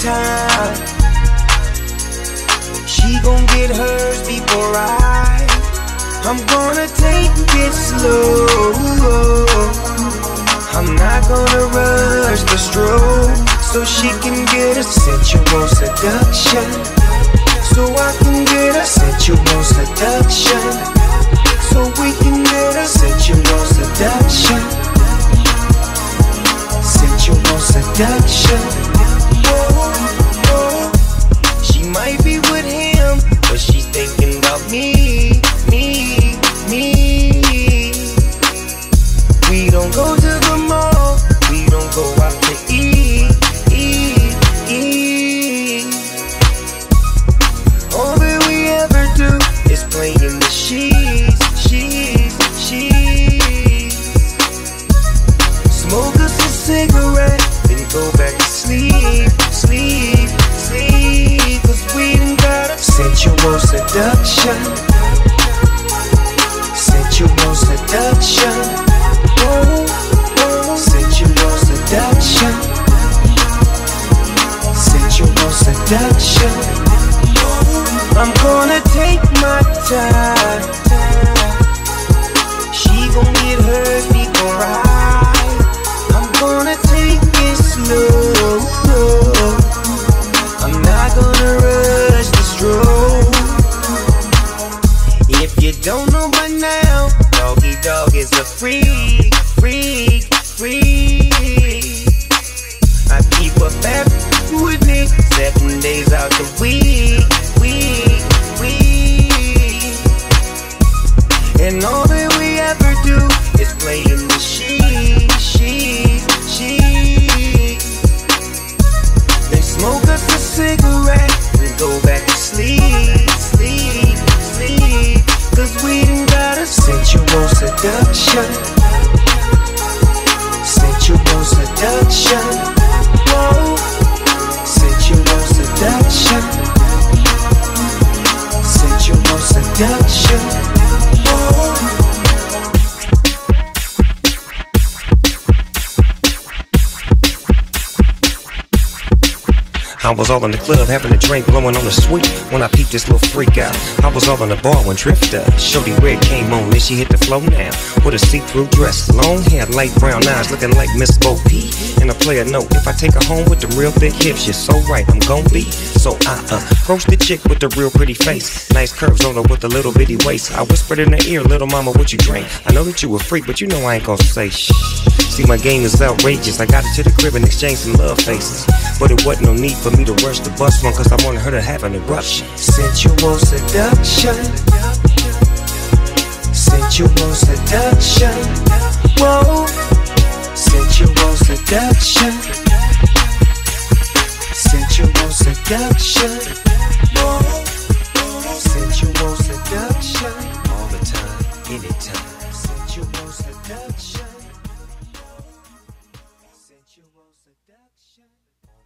time. She gon' get hers before I'm gonna take it slow. I'm not gonna rush the stroke, so she can get a sensual seduction. So I can get a sensual seduction. So we can get a sensual seduction. Sensual seduction. Whoa, whoa. She might be with him, but she's thinking about me. We don't go to the mall, we don't go out to eat. All that we ever do is play in the sheets. Smoke us a cigarette, then go back to sleep. Cause we done got a sensual seduction. Sensual seduction. Sensual seduction. Sensual seduction. I'm gonna take my time. She gon' get hers before I'm gonna take it slow. I'm not gonna rush the stroke. If you don't know by now, Doggy Dog is a freak. I keep a back with me 7 days out the week. And all that we ever do is play in the sheets. Then smoke us a cigarette and go back to sleep. Cause we done got a sensual seduction. Sensual seduction. Whoa. Sensual seduction. Sensual seduction. Whoa. I was all in the club having a drink, blowing on the sweet when I peeped this little freak out. I was all in the bar when Drifter, Shorty Red came on, then she hit the flow now with a see-through dress, long hair, light brown eyes, looking like Miss Bo P. And I play a note, if I take her home with the real big hips, you're so right, I'm gon' be. So I approached the chick with the real pretty face, nice curves on her with a little bitty waist. I whispered in her ear, little mama, what you drink? I know that you a freak, but you know I ain't gon' say shh. See, my game is outrageous. I got her to the crib and exchanged some love faces, but it wasn't no need for me to rush the bus one, cause I wanted her to have an eruption. Sensual seduction. Sensual seduction. Whoa. Sensual seduction. Sensual seduction. Whoa. Sensual seduction. All the time, anytime. Sensual seduction. Sensual seduction.